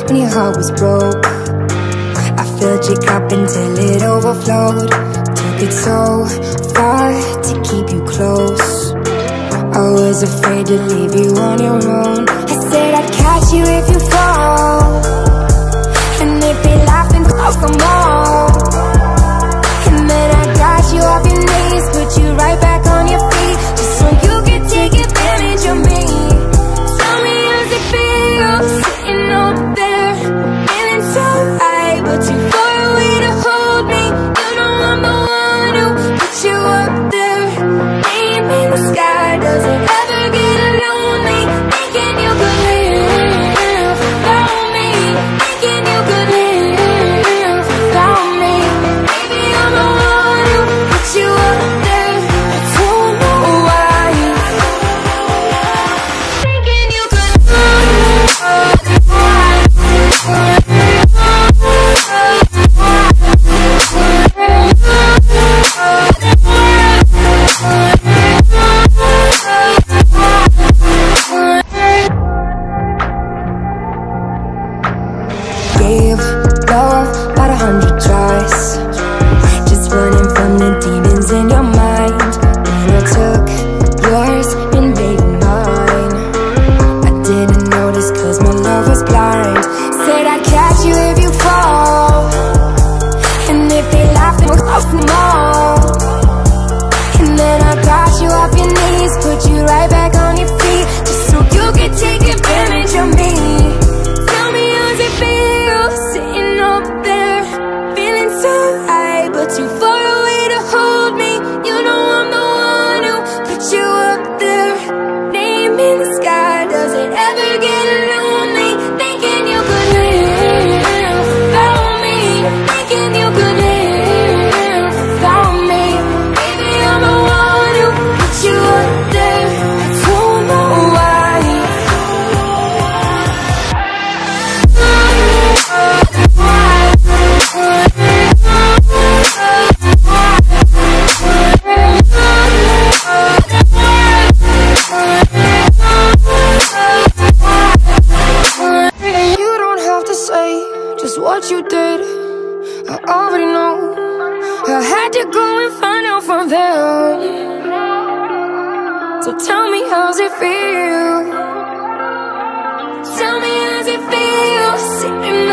when your heart was broke. I filled your cup until it overflowed. Took it so far to keep you close. I was afraid to leave you on your own. I said I'd catch you if you fall, and if they laugh then close them all. And then I got you off your knees, put you right back on your feet, just so you could take advantage of me. Tell me how's it feel, sitting up there, feeling so high, but too far away to hold me. You know I'm the one who put you up there. Name in the sky, does it ever get lonely? Thinking you could live without me, thinking you could live without me. Maybe I'm the one who put you up there. I don't know why. Thinking you could gave love about 100 tries, just running from the demons in your mind. Then I took yours and made mine. I didn't notice cause my love was blind. Said I'd catch you if you fall, and if they laugh then we'll cross them all. And then I got you off your knees, put you right back on your feet, just so you could take advantage of me. Tell me how's it feel, sitting up there, feeling so high, but too far away to hold me. You know I'm the one who put you up there. Name in the sky, does it ever get lonely? Thinking you could live without me, thinking you could live without me. Maybe I'm the one who put you up there. I don't know why. You don't have to say just what you did, I already know. I had to go and find out from them. So tell me how's it feel, tell me how's it feel, sitting